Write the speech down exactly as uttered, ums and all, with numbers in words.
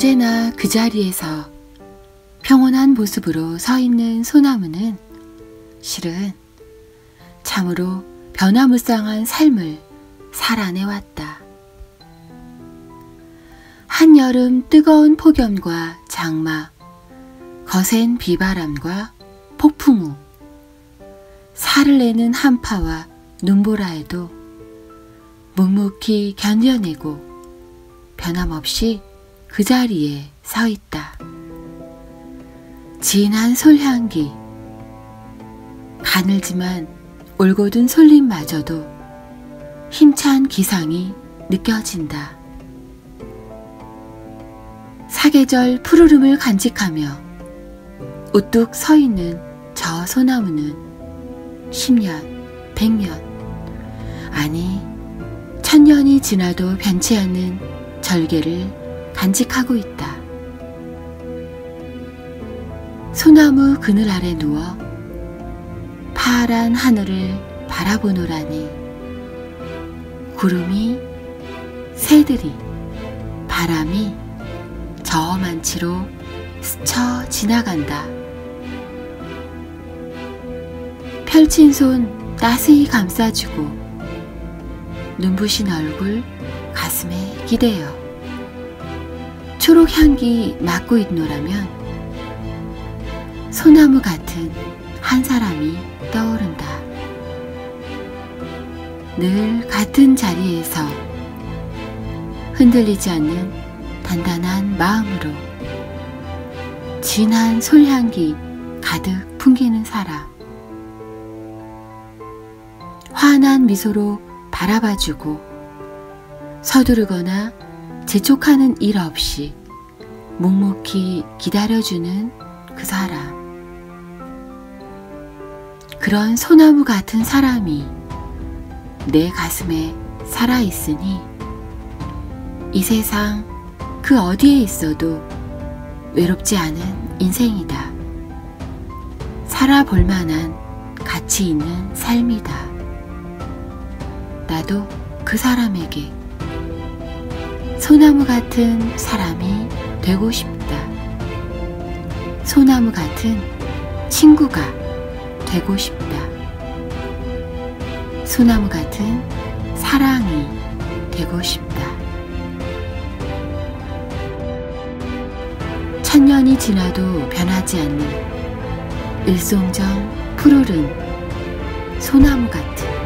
언제나 그 자리에서 평온한 모습으로 서 있는 소나무는 실은 참으로 변화무쌍한 삶을 살아내왔다. 한여름 뜨거운 폭염과 장마, 거센 비바람과 폭풍 후 살을 내는 한파와 눈보라에도 묵묵히 견뎌내고 변함없이 그 자리에 서 있다. 진한 솔향기, 가늘지만 올곧은 솔잎마저도 힘찬 기상이 느껴진다. 사계절 푸르름을 간직하며 우뚝 서 있는 저 소나무는 십 년, 백 년, 아니 천년이 지나도 변치 않는 절개를 간직하고 있다. 소나무 그늘 아래 누워 파란 하늘을 바라보노라니 구름이, 새들이, 바람이 저 만치로 스쳐 지나간다. 펼친 손 따스히 감싸주고 눈부신 얼굴 가슴에 기대어 초록 향기 맡고 있노라면 소나무 같은 한 사람이 떠오른다. 늘 같은 자리에서 흔들리지 않는 단단한 마음으로 진한 솔향기 가득 풍기는 사람. 환한 미소로 바라봐주고 서두르거나 재촉하는 일 없이 묵묵히 기다려주는 그 사람. 그런 소나무 같은 사람이 내 가슴에 살아있으니 이 세상 그 어디에 있어도 외롭지 않은 인생이다. 살아볼 만한 가치 있는 삶이다. 나도 그 사람에게 소나무 같은 사람이 되고 싶다. 소나무 같은 친구가 되고 싶다. 소나무 같은 사랑이 되고 싶다. 천년이 지나도 변하지 않는 일송정 푸르른 소나무 같은